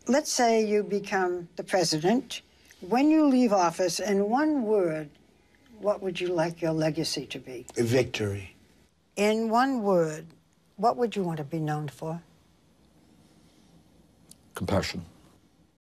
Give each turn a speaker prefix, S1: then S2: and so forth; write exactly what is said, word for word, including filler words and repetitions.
S1: Let's say you become the president. When you leave office, in one word, what would you like your legacy to be?
S2: Victory.
S1: In one word, what would you want to be known for?
S3: Compassion.